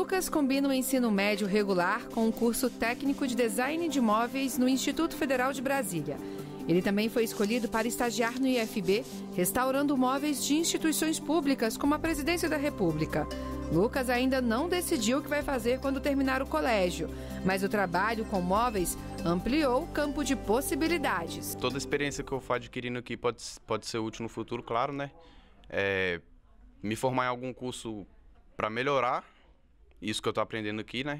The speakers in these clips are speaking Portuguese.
Lucas combina o ensino médio regular com um curso técnico de design de imóveis no Instituto Federal de Brasília. Ele também foi escolhido para estagiar no IFB, restaurando móveis de instituições públicas como a Presidência da República. Lucas ainda não decidiu o que vai fazer quando terminar o colégio, mas o trabalho com móveis ampliou o campo de possibilidades. Toda a experiência que eu for adquirindo aqui pode ser útil no futuro, claro, né? Me formar em algum curso para melhorar isso que eu estou aprendendo aqui, né?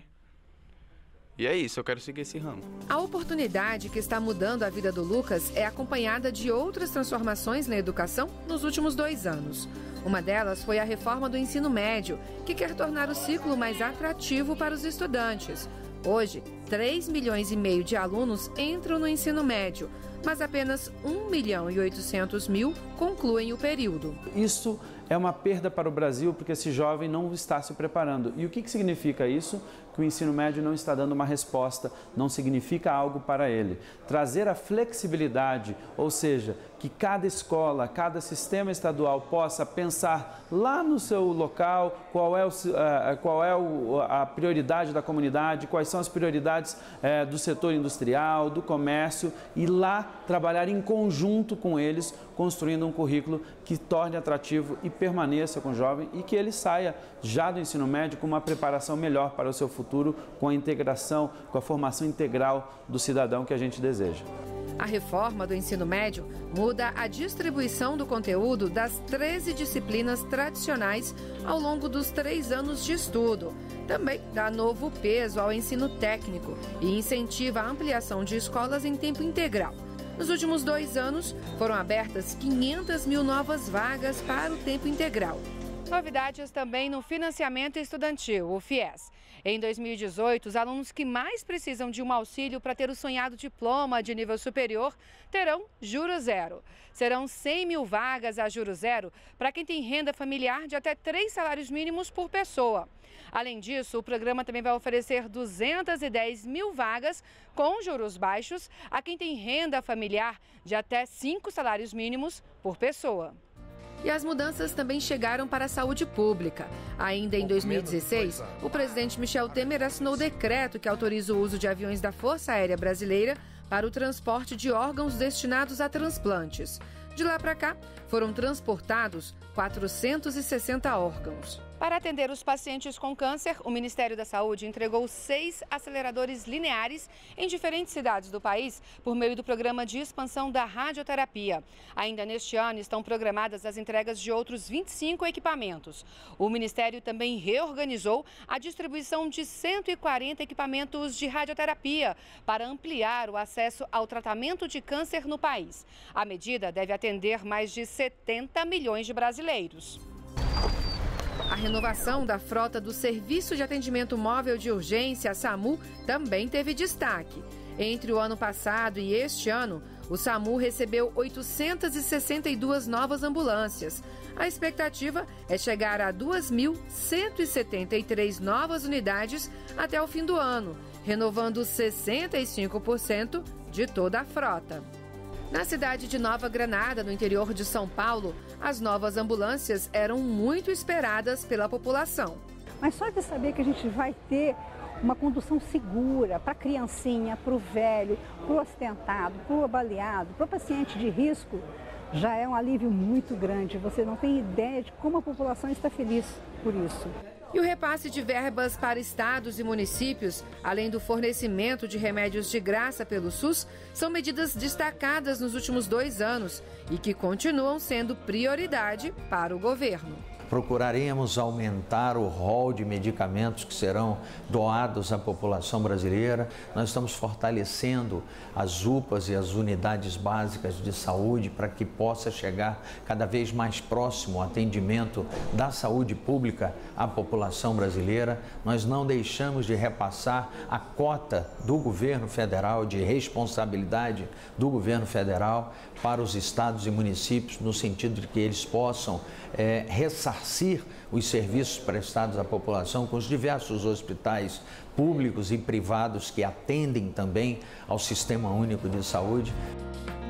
E é isso, eu quero seguir esse ramo. A oportunidade que está mudando a vida do Lucas é acompanhada de outras transformações na educação nos últimos 2 anos. Uma delas foi a reforma do ensino médio, que quer tornar o ciclo mais atrativo para os estudantes. Hoje, 3,5 milhões de alunos entram no ensino médio, mas apenas 1.800.000 concluem o período. Isso é uma perda para o Brasil porque esse jovem não está se preparando. E o que significa isso? Que o ensino médio não está dando uma resposta, não significa algo para ele. Trazer a flexibilidade, ou seja, que cada escola, cada sistema estadual possa pensar lá no seu local qual é a prioridade da comunidade, quais são as prioridades do setor industrial, do comércio, e lá trabalhar em conjunto com eles, construindo um currículo que torne atrativo e permaneça com o jovem e que ele saia já do ensino médio com uma preparação melhor para o seu futuro, com a integração, com a formação integral do cidadão que a gente deseja. A reforma do ensino médio muda a distribuição do conteúdo das 13 disciplinas tradicionais ao longo dos 3 anos de estudo. Também dá novo peso ao ensino técnico e incentiva a ampliação de escolas em tempo integral. Nos últimos 2 anos, foram abertas 500.000 novas vagas para o tempo integral. Novidades também no financiamento estudantil, o FIES. Em 2018, os alunos que mais precisam de um auxílio para ter o sonhado diploma de nível superior terão juros zero. Serão 100.000 vagas a juros zero para quem tem renda familiar de até 3 salários mínimos por pessoa. Além disso, o programa também vai oferecer 210.000 vagas com juros baixos a quem tem renda familiar de até 5 salários mínimos por pessoa. E as mudanças também chegaram para a saúde pública. Ainda em 2016, o presidente Michel Temer assinou o decreto que autoriza o uso de aviões da Força Aérea Brasileira para o transporte de órgãos destinados a transplantes. De lá para cá, foram transportados 460 órgãos. Para atender os pacientes com câncer, o Ministério da Saúde entregou 6 aceleradores lineares em diferentes cidades do país por meio do programa de expansão da radioterapia. Ainda neste ano estão programadas as entregas de outros 25 equipamentos. O Ministério também reorganizou a distribuição de 140 equipamentos de radioterapia para ampliar o acesso ao tratamento de câncer no país. A medida deve atender mais de 70 milhões de brasileiros. A renovação da frota do Serviço de Atendimento Móvel de Urgência, SAMU, também teve destaque. Entre o ano passado e este ano, o SAMU recebeu 862 novas ambulâncias. A expectativa é chegar a 2.173 novas unidades até o fim do ano, renovando 65% de toda a frota. Na cidade de Nova Granada, no interior de São Paulo, as novas ambulâncias eram muito esperadas pela população. Mas só de saber que a gente vai ter uma condução segura para a criancinha, para o velho, para o acidentado, para o baleado, para o paciente de risco, já é um alívio muito grande. Você não tem ideia de como a população está feliz por isso. E o repasse de verbas para estados e municípios, além do fornecimento de remédios de graça pelo SUS, são medidas destacadas nos últimos 2 anos e que continuam sendo prioridade para o governo. Procuraremos aumentar o rol de medicamentos que serão doados à população brasileira. Nós estamos fortalecendo as UPAs e as unidades básicas de saúde para que possa chegar cada vez mais próximo o atendimento da saúde pública à população brasileira. Nós não deixamos de repassar a cota do governo federal, de responsabilidade do governo federal para os estados e municípios, no sentido de que eles possam ressarcir os serviços prestados à população com os diversos hospitais públicos e privados que atendem também ao Sistema Único de Saúde.